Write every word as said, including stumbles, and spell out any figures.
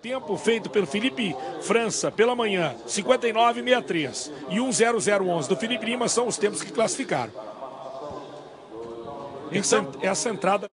Tempo feito pelo Felipe França pela manhã, cinquenta e nove e sessenta e três. E um zero zero onze do Felipe Lima são os tempos que classificaram. Essa, essa entrada...